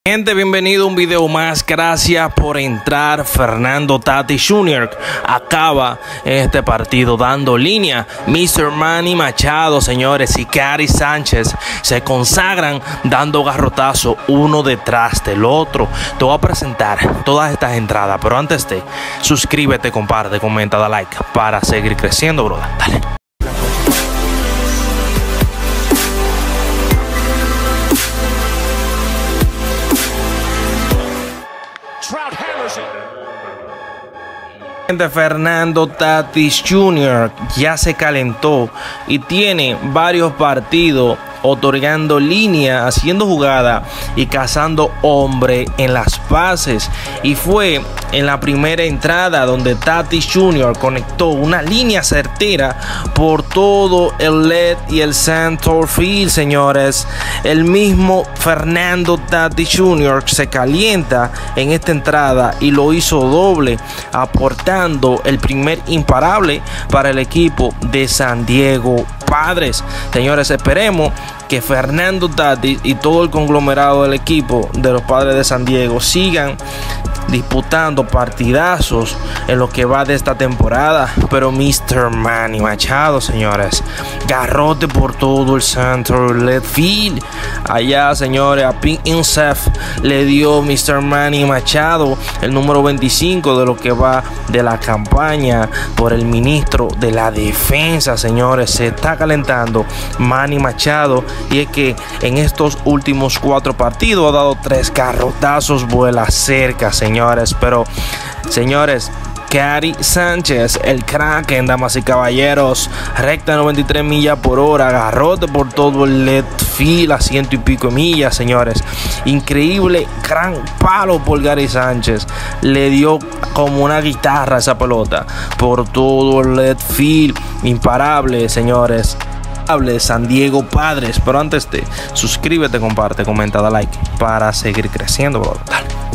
Gente, bienvenido a un video más. Gracias por entrar. Fernando Tatis Jr. acaba este partido dando línea. Mr. Manny Machado, señores, y Gary Sánchez se consagran dando garrotazo uno detrás del otro. Te voy a presentar todas estas entradas, pero antes de, suscríbete, comparte, comenta, da like para seguir creciendo, brother. Dale. Fernando Tatis Jr. ya se calentó y tiene varios partidos otorgando línea, haciendo jugada y cazando hombre en las bases. Y fue en la primera entrada donde Tatis Jr. conectó una línea certera por todo el left y el center field, señores. El mismo Fernando Tatis Jr. se calienta en esta entrada y lo hizo doble, aportando el primer imparable para el equipo de San Diego Padres. Señores, esperemos que Fernando Tatis y todo el conglomerado del equipo de los Padres de San Diego sigan disputando partidazos en lo que va de esta temporada. Pero Mr. Manny Machado, señores, garrote por todo el center left field. Allá, señores, a Pink Insef le dio Mr. Manny Machado el número 25 de lo que va de la campaña por el ministro de la defensa. Señores, se está calentando Manny Machado, y es que en estos últimos 4 partidos ha dado 3 garrotazos vuela cerca, señores. Pero, señores, Gary Sánchez, el Kraken, damas y caballeros, recta 93 millas por hora, garrote por todo el left field a 100 y pico de millas, señores. Increíble, gran palo por Gary Sánchez. Le dio como una guitarra esa pelota por todo el left field. Imparable, señores. San Diego Padres. Pero antes de, suscríbete, comparte, comenta, da like para seguir creciendo, bro. Dale.